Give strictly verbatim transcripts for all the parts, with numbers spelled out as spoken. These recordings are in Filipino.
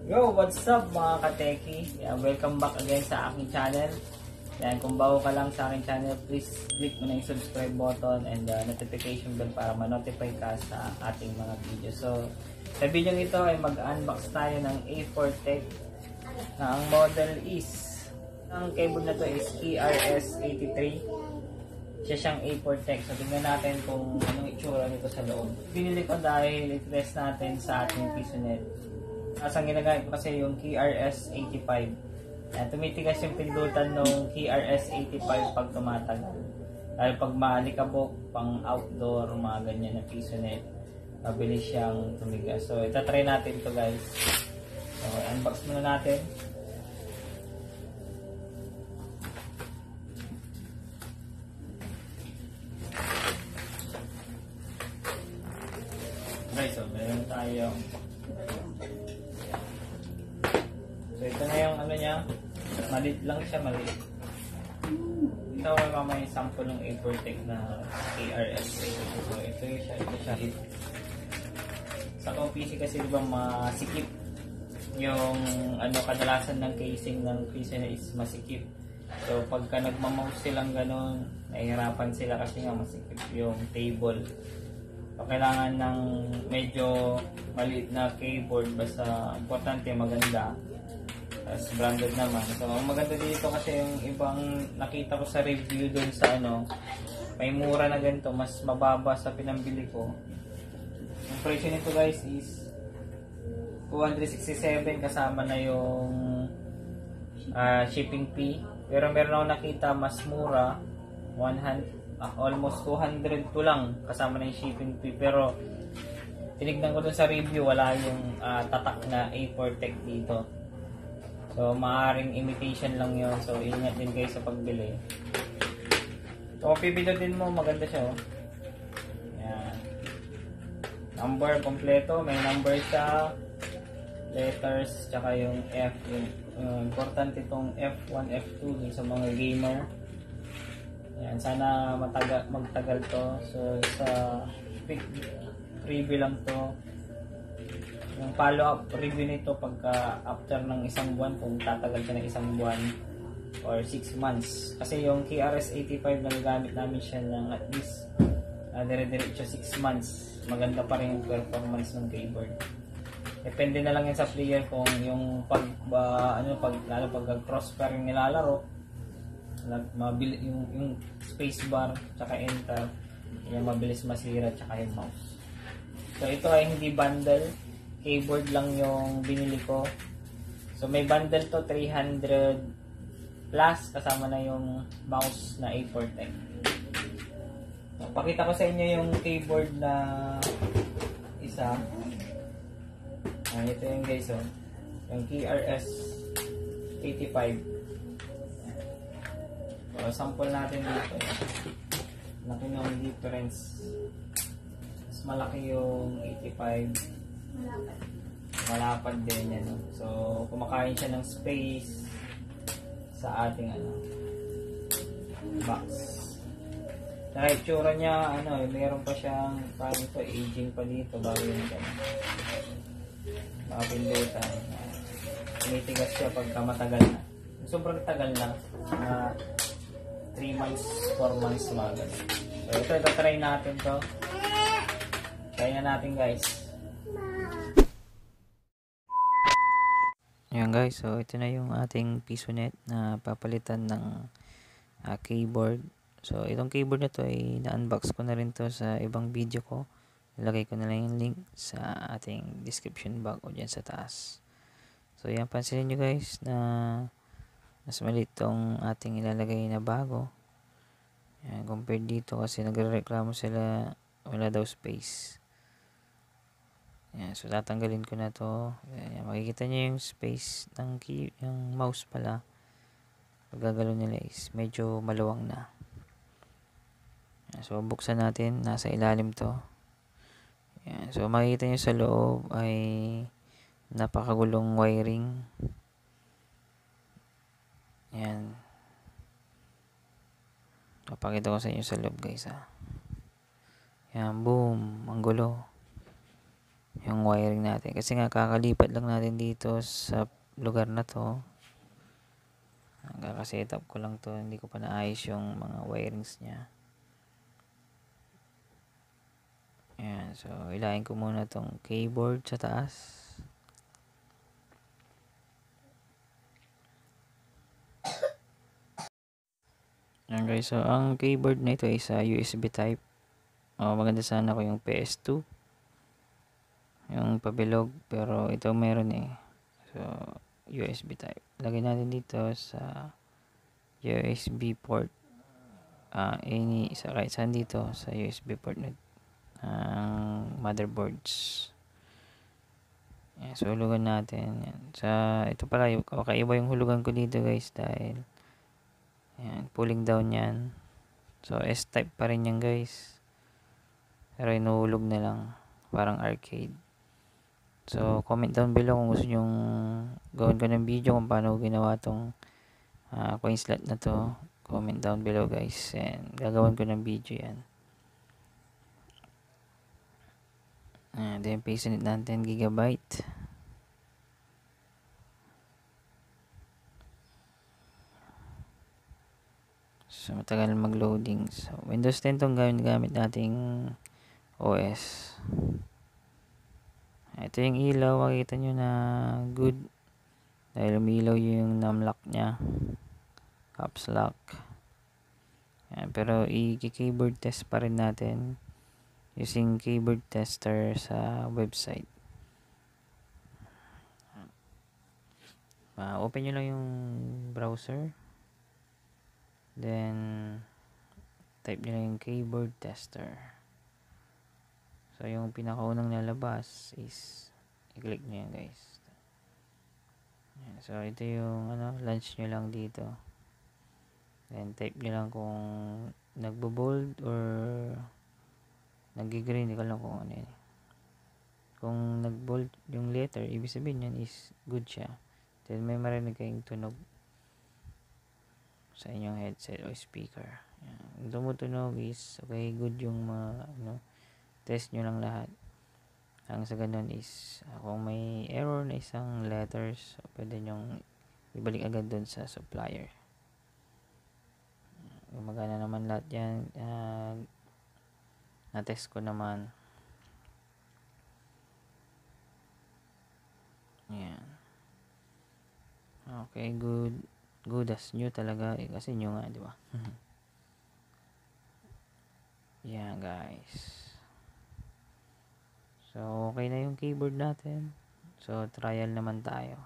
Yo, what's up mga kateki? Yeah, welcome back again sa aking channel. Yan, kung bago ka lang sa aking channel, please click mo na yung subscribe button and the notification bell para ma-notify ka sa ating mga video. So, sa video ito ay mag-unbox tayo ng A four Tech na ang model is, ang cable na to is E R S eighty-three. Siya siyang A four Tech. So, tingnan natin kung anong itsura nito sa loob. Pinili ko dahil i-test natin sa ating PisoNet. As ang ginagamit ko kasi yung K R S eighty-five. Yan, tumitigas yung pindutan ng K R S eighty-five pag tumatagal. Dahil pag maalikabok, pang outdoor, mga ganyan na PisoNet, mabilis siyang tumigas. So, itatry natin ito guys. So, unbox muna natin. Guys, so, meron tayo. So, ito na yung ano niya. Maliit lang siya, maliit. Ito ay mamaya sample ng A four Tech na K R S. So, ito yung siya. Ito siya. Sa K P C kasi diba masikip. Yung ano kadalasan ng casing ng PisoNet is masikip. So, pagka nagmamouse silang ganun, nahihirapan sila kasi nga masikip yung table. So, kailangan ng medyo maliit na keyboard. Basta importante maganda. Tapos branded naman. So, ang maganda dito kasi yung ibang nakita ko sa review dun sa ano, may mura na ganito, mas mababa sa pinambili ko. Ang presyo nito guys is two sixty-seven kasama na yung uh, shipping fee. Pero meron ako nakita mas mura, one hundred, uh, almost two hundred to lang kasama na yung shipping fee. Pero tinignan ko dun sa review, wala yung uh, tatak na A four Tech dito. So, maaaring imitation lang yun. So, ingat din kayo sa pagbili. So, pipindutin mo, maganda siya, oh. Yan. Number, kompleto. May number siya. Letters, tsaka yung F. Yung, uh, important itong F one, F two sa mga gamer. Yan. Sana matagal, magtagal to. So, sa quick preview lang to. Yung follow-up review nito pagka after ng isang buwan, kung tatagal siya ng isang buwan or six months. Kasi yung K R S eighty-five na nagamit namin siya ng at least uh, dire-diretso six months. Maganda pa rin yung performance ng keyboard. Depende na lang yan sa player kung yung pag, uh, ano, pag, lalo pag crossbar yung nilalaro, mabilis yung, yung spacebar tsaka enter, yung mabilis masira tsaka yung mouse. So ito ay hindi bundle. Keyboard lang yung binili ko. So may bundle to three hundred plus kasama na yung mouse na A four Tech. So, pakita ko sa inyo yung keyboard na isa. Ah, ito yung guys, oh. Yung K R S eighty-five. So, sample natin dito. Laki ng difference. Mas malaki yung eighty-five. Malapad. Malapad din yan. So, kumakain siya ng space sa ating ano, box. Saka itsura niya, ano, mayroon pa siyang, parang ito, aging pa dito, bago yung gano'n. Mga pindutan. Tumitigas siya pagka matagal na. Sobrang tagal na. Uh, three months, four months, mga gano'n. So, ito, ito, try natin to. Try na natin, guys. Ayan guys, so ito na yung ating PisoNet na papalitan ng uh, keyboard. So itong keyboard na to ay na-unbox ko na rin to sa ibang video ko. Ilagay ko na lang yung link sa ating description box o dyan sa taas. So yan, pansinin nyo guys na mas maliit tong ating ilalagay na bago. Ayan, compared dito kasi nagre-reklamo sila wala daw space. Yan, so tatanggalin ko na to. Yan, makikita niyo yung space ng key, yung mouse pala. Pagkagalaw nila is medyo maluwang na. Yan, so buksan natin, nasa ilalim to. Yan, so makikita niyo sa loob ay napakagulong wiring. Yan. Papakita ko sa inyo sa loob guys ha. Yan, boom, ang gulo. yung wiring natin. Kasi nga kakalipat lang natin dito sa lugar na to. Kaka-setup ko lang to. Hindi ko pa naayos yung mga wirings niya. Ayan. So, ilahin ko muna tong keyboard sa taas. Ayan guys. So, ang keyboard na ito ay sa U S B type. Oh, maganda sana ko yung P S two. Yung pabilog. Pero ito meron eh. So, U S B type. Lagay natin dito sa U S B port. Uh, any, sa right saan dito sa U S B port na ang uh, motherboards. Yan, so hulugan natin yan. Sa ito pala yung kakaiba yung hulugan ko dito guys dahil yan, pulling down yan. So S type pa rin yan guys, pero inuhulog na lang parang arcade. So comment down below kung gusto nyong gawin ko ng video kung paano ginawa tong uh, coin slot na to. Comment down below guys, and gagawin ko ng video yan. Uh, then PisoNet natin gigabyte. So matagal mag-loading. So Windows ten tong gamit gamit nating O S. Ito yung ilaw, makikita nyo na good dahil umilaw yung numlock nya, caps lock. Yan, pero i-keyboard test pa rin natin using keyboard tester sa website. Uh, open nyo lang yung browser, then type nyo lang yung keyboard tester. So yung pinakaunang lalabas is i-click nyo yan guys. Yan, so ito yung ano, launch nyo lang dito, then type nyo lang kung nagbo-bold or nag-green, hindi ko lang kung ano yun. Kung nag-bold yung letter, ibig sabihin yan is good siya. Then may marinig kayong tunog sa inyong headset o speaker. Yan. Yung tumutunog is okay, good yung mga ano, test nyo lang lahat. Ang sa ganun is uh, kung may error na isang letters, so pwede nyong ibalik agad dun sa supplier. Gumagana naman lahat yan. Uh, na-test ko naman. Yan. Okay, good. Good as new talaga. Eh, kasi new nga, di ba? Yan, guys. So, okay na yung keyboard natin. So, trial naman tayo.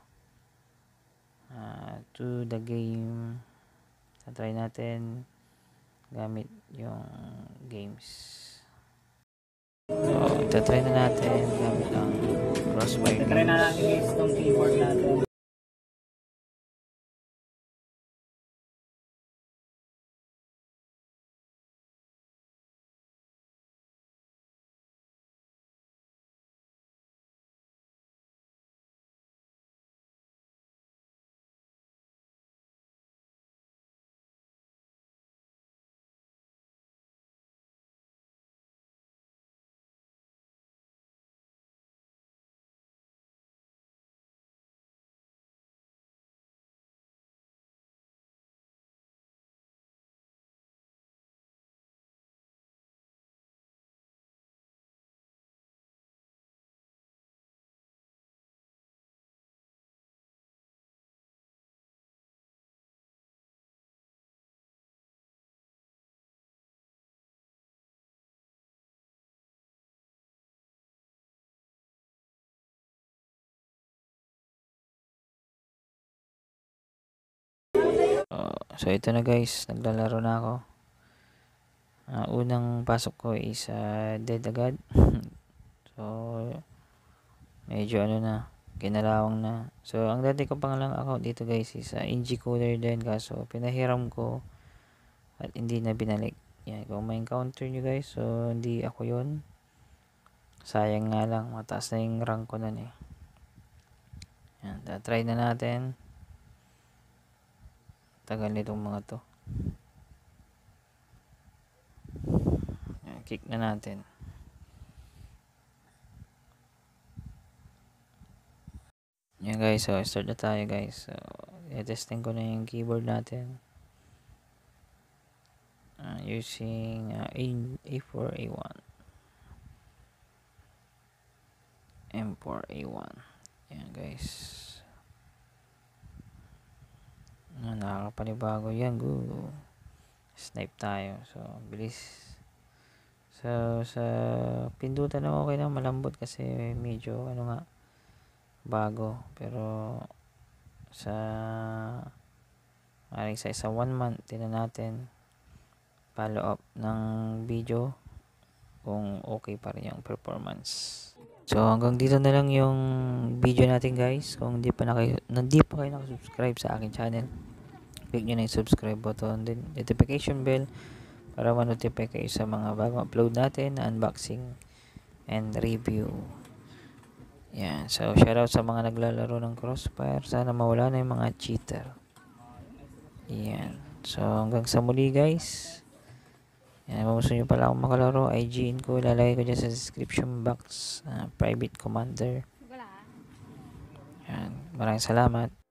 Uh, to the game. So, try natin gamit yung games. So, itatry na natin gamit ang Crossfire games. Itatry na natin guys itong keyboard natin. Uh, so ito na guys, naglalaro na ako. Uh, unang pasok ko is uh, dead agad. So medyo ano na, kinalawang na. So ang dati ko pangalang account dito guys is uh, N G Coder din, kaso pinahiram ko at hindi na binalik. Yan, kung may encounter nyo guys, so hindi ako yun. Sayang nga lang, mataas na yung rank ko nun eh. Yan, try na natin. Tagal nitong mga to. Yan, kick na natin. Yan guys, so start na tayo guys. So, i-testing ko na yung keyboard natin. Uh, using uh, A, A4, A1. M four, A1. Yan guys. Uh, nakakapanibago yan. Go. Snipe tayo. So, bilis. So, sa pindutan na okay na, malambot kasi medyo ano nga, bago. Pero sa maring sa isa one month, tinan natin follow up ng video kung okay pa rin yung performance. So hanggang dito na lang yung video natin guys. Kung hindi pa na kayo, hindi pa kayo nakasubscribe sa akin channel, click nyo na yung subscribe button, then notification bell para ma-notify kayo sa mga bagong upload natin na unboxing and review. Yan. So shoutout sa mga naglalaro ng Crossfire. Sana mawala na yung mga cheater. Yan. So hanggang sa muli guys. Yan, kung gusto nyo pala akong makalaro, I G in ko, ilalagay ko dyan sa description box, uh, private commander. Yan, maraming salamat.